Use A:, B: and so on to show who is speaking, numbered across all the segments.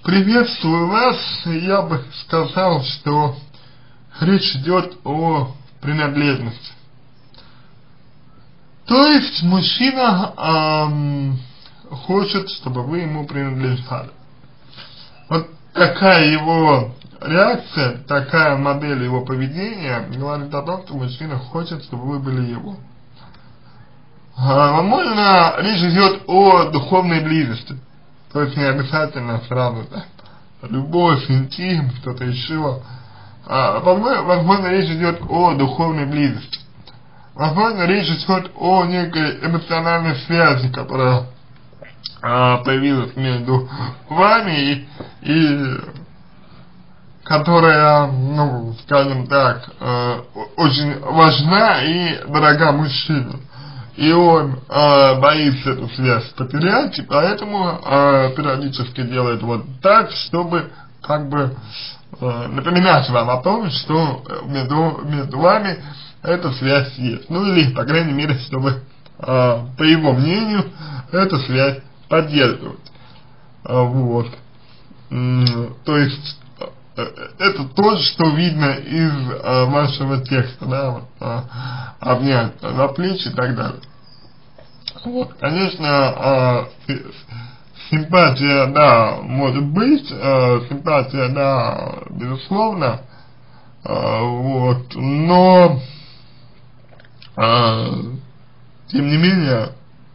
A: Приветствую вас. Я бы сказал, что речь идет о принадлежности. То есть мужчина хочет, чтобы вы ему принадлежали. Вот такая его реакция, такая модель его поведения говорит о том, что мужчина хочет, чтобы вы были его. Возможно, речь идет о духовной близости. То есть не обязательно сразу так. Любовь, интим, что-то еще. Возможно, речь идет о духовной близости. Возможно, речь идет о некой эмоциональной связи, которая появилась между вами и которая, ну, скажем так, очень важна и дорога мужчине. И он боится эту связь потерять, и поэтому периодически делает вот так, чтобы как бы напоминать вам о том, что между вами эта связь есть. Ну или, по крайней мере, чтобы, по его мнению, эту связь поддерживать. Вот. То есть это то, что видно из вашего текста, да, вот, обнять за плечи и так далее. Вот, конечно, симпатия, да, может быть, симпатия, да, безусловно, вот, но, тем не менее,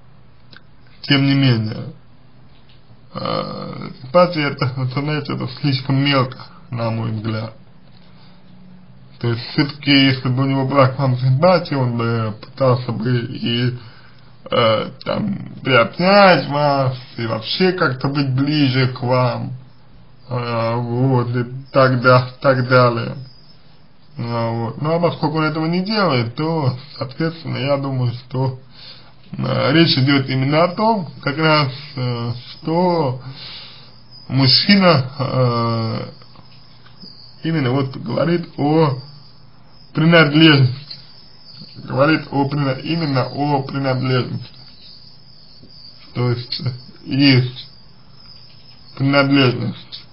A: симпатия, это, знаете, это слишком мелко, на мой взгляд. То есть, все-таки, если бы у него была к вам симпатия, он бы пытался бы и там приобнять вас, и вообще как-то быть ближе к вам, вот, и так далее. Вот. Ну, а поскольку он этого не делает, то, соответственно, я думаю, что речь идет именно о том, как раз, что мужчина именно вот говорит о принадлежности. Говорит именно о принадлежности. То есть принадлежность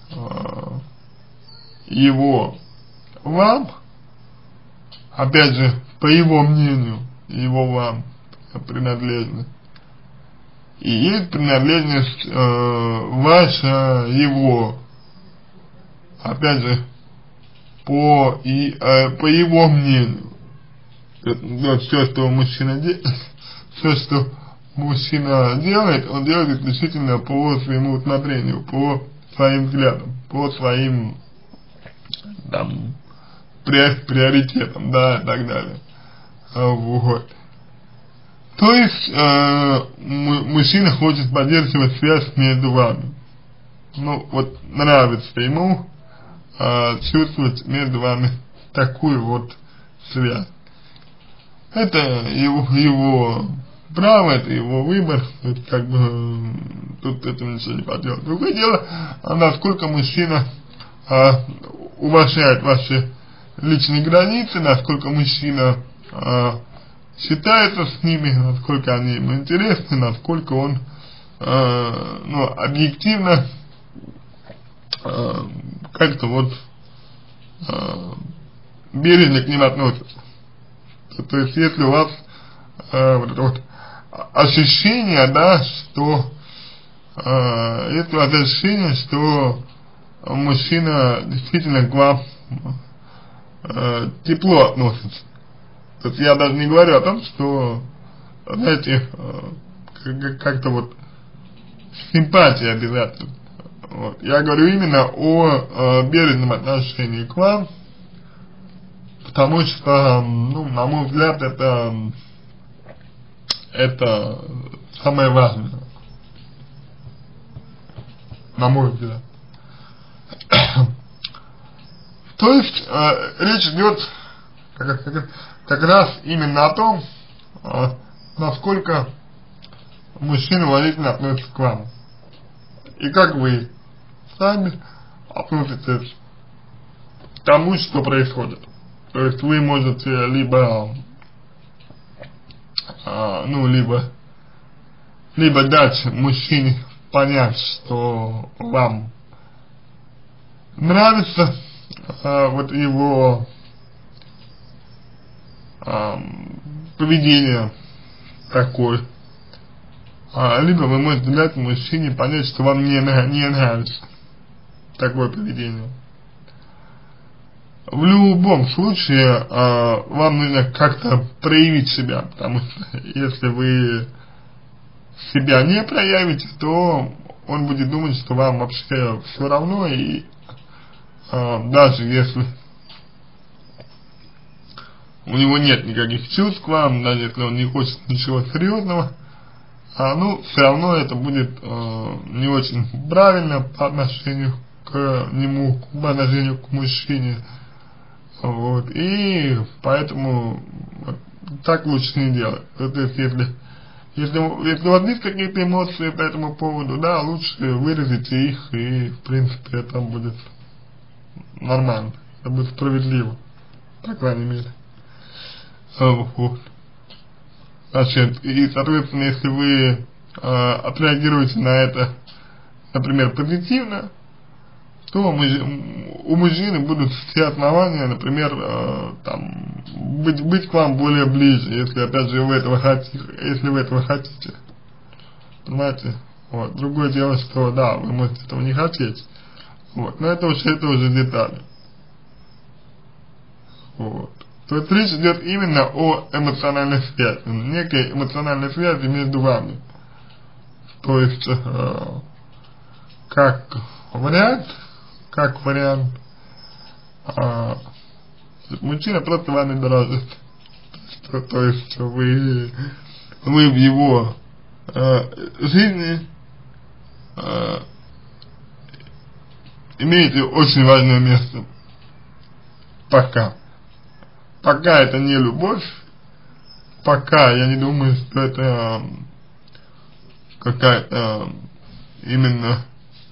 A: его вам, опять же, по его мнению, его вам принадлежность. И есть принадлежность ваша его, опять же, по его мнению. Вот все, что мужчина делает, он делает исключительно по своему усмотрению, по своим взглядам, по своим там приоритетам, да, и так далее. Вот. То есть мужчина хочет поддерживать связь между вами. Ну, вот нравится ему чувствовать между вами такую вот связь. Это его право, это его выбор, это как бы тут этим ничего не поделать. Другое дело, насколько мужчина уважает ваши личные границы, насколько мужчина считается с ними, насколько они ему интересны, насколько он ну, объективно как-то вот бережно к ним относится. То есть, если у вас вот это вот ощущение, да, что если у вас ощущение, что мужчина действительно к вам тепло относится. То есть, я даже не говорю о том, что, знаете, как-то вот симпатия обязательно. Вот. Я говорю именно о бережном отношении к вам. Потому что, ну, на мой взгляд, это самое важное. На мой взгляд. То есть, речь идет как раз именно о том, насколько мужчина уважительно относится к вам. И как вы сами относитесь к тому, что происходит. То есть вы можете либо либо дать мужчине понять, что вам нравится вот его поведение такое, либо вы можете дать мужчине понять, что вам не нравится такое поведение. В любом случае, вам нужно как-то проявить себя, потому что если вы себя не проявите, то он будет думать, что вам вообще все равно, и даже если у него нет никаких чувств к вам, даже если он не хочет ничего серьезного, ну, все равно это будет не очень правильно по отношению к нему, по отношению к мужчине. Вот, и поэтому так лучше не делать. То есть, если у вас есть какие-то эмоции по этому поводу, да, лучше выразите их, и, в принципе, это будет нормально, это будет справедливо, по крайней мере. Вот. Значит, и, соответственно, если вы отреагируете на это, например, позитивно, то у мужчины будут все основания, например, там, быть к вам более ближе, если, опять же, вы этого хотите. Понимаете? Вот. Другое дело, что, да, вы можете этого не хотеть. Вот. Но это уже детали. Вот. То есть речь идет именно о эмоциональной связи, некой эмоциональной связи между вами. То есть, как вариант, мужчина просто вами дорожит. То есть вы в его жизни имеете очень важное место. Пока это не любовь, пока я не думаю, что это какая-то именно,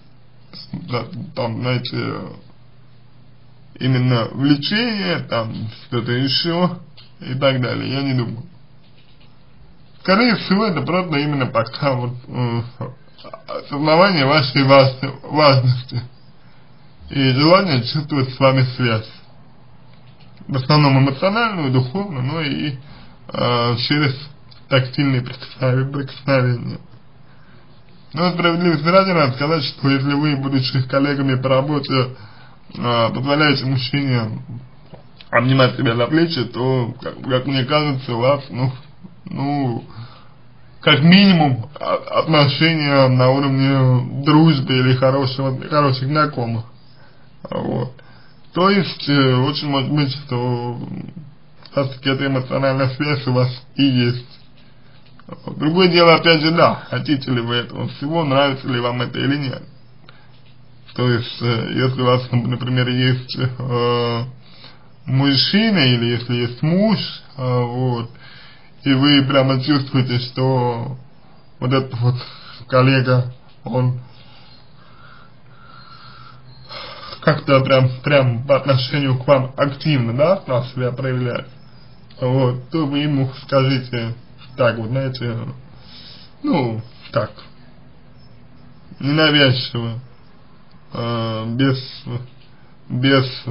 A: там, знаете, именно влечение, там, что-то еще и так далее, я не думаю. Скорее всего, это просто именно пока вот осознавание вашей важности и желание чувствовать с вами связь. В основном эмоциональную, духовную, но и через тактильные прикосновения. Но справедливости ради надо сказать, что если вы, будучи коллегами по работе, позволяете мужчине обнимать себя за плечи, то, как мне кажется, у вас, ну, как минимум, отношения на уровне дружбы или хороших знакомых. Вот. То есть, очень может быть, что все-таки эта эмоциональная связь у вас и есть. Другое дело, опять же, да, хотите ли вы этого всего, нравится ли вам это или нет. То есть, если у вас, например, есть мужчина или если есть муж, вот, и вы прямо чувствуете, что вот этот вот коллега, он как-то прям по отношению к вам активно, да, стал себя проявлять, вот, то вы ему скажите так вот, знаете, ну, так, ненавязчиво, без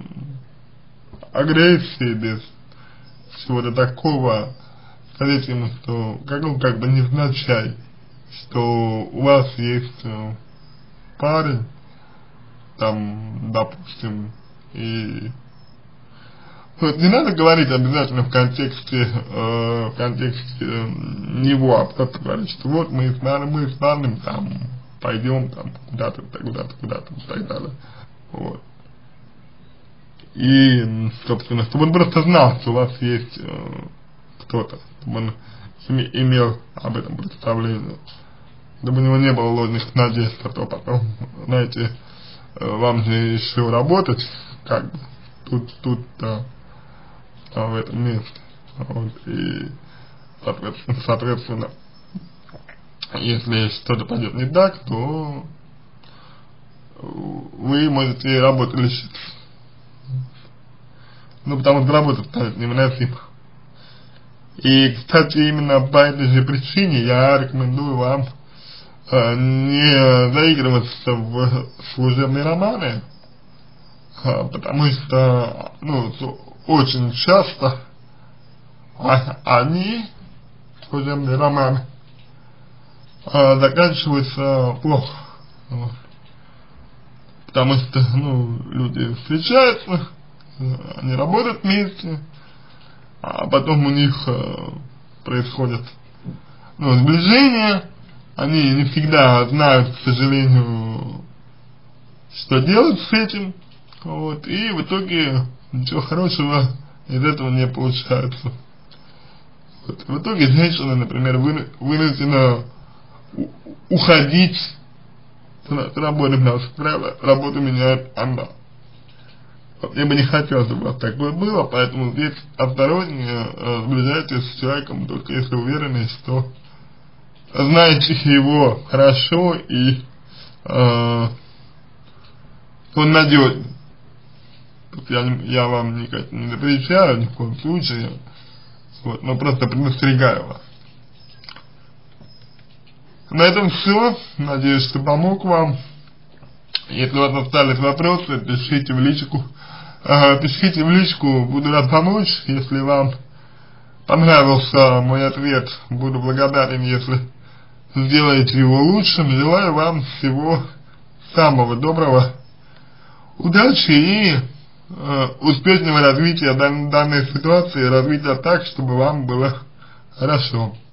A: агрессии, без чего-то такого, скажите ему, что, как бы невзначай, что у вас есть парень, там, допустим, и вот не надо говорить обязательно в контексте него, а просто говорить, что вот мы с парнем там пойдем там куда-то и так далее. Вот. И, собственно, чтобы он просто знал, что у вас есть кто-то, чтобы он имел об этом представление, чтобы у него не было ложных надежд, а то потом, знаете, вам же еще работать, как бы, тут в этом месте. Вот, и, соответственно, если что-то пойдет не так, то вы можете работу лишиться. Ну, потому что работа станет невыносима. И, кстати, именно по этой же причине я рекомендую вам не заигрываться в служебные романы, потому что, ну, очень часто они, служебные романы, заканчиваются плохо, вот. Потому что, ну, люди встречаются, они работают вместе, а потом у них происходит, ну, сближение, они не всегда знают, к сожалению, что делать с этим, вот, и в итоге ничего хорошего из этого не получается. Вот. В итоге женщина, например, вынуждена уходить с работы, потому что работу меняет она. Вот. Мне бы не хотелось, чтобы такое было, поэтому здесь осторожнее сближайтесь с человеком, только если уверены, что знаете его хорошо и он надежный. Я вам никак не запрещаю ни в коем случае, вот, но просто предостерегаю вас. На этом все. Надеюсь, что помог вам. Если у вас остались вопросы, пишите в личку. Пишите в личку, буду рад помочь. Если вам понравился мой ответ, буду благодарен, если сделаете его лучшим. Желаю вам всего самого доброго, удачи и успешного развития данной ситуации, развития так, чтобы вам было хорошо.